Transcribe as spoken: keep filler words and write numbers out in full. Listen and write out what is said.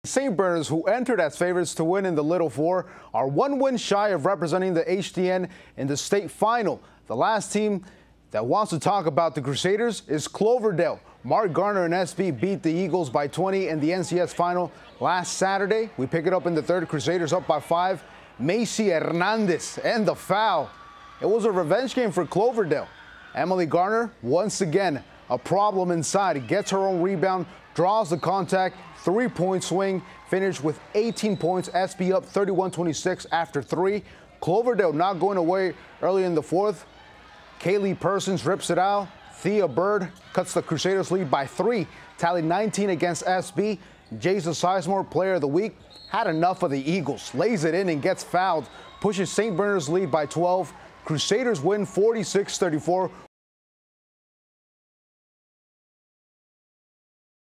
Saint Bernards, who entered as favorites to win in the Little Four, are one win shy of representing the H D N in the state final. The last team that wants to talk about the Crusaders is Cloverdale. Mark Garner and S B beat the Eagles by twenty in the N C S final last Saturday. We pick it up in the third. Crusaders up by five. Macy Hernandez and the foul. It was a revenge game for Cloverdale. Emily Garner, once again, a problem inside. Gets her own rebound, draws the contact, three-point swing, finished with eighteen points. S B up thirty-one twenty-six after three. Cloverdale not going away early in the fourth. Kaylee Persons rips it out. Thea Bird cuts the Crusaders lead by three. Tally nineteen against S B. Jason Sizemore, player of the week, had enough of the Eagles. Lays it in and gets fouled. Pushes Saint Bernard's lead by twelve. Crusaders win forty-six thirty-four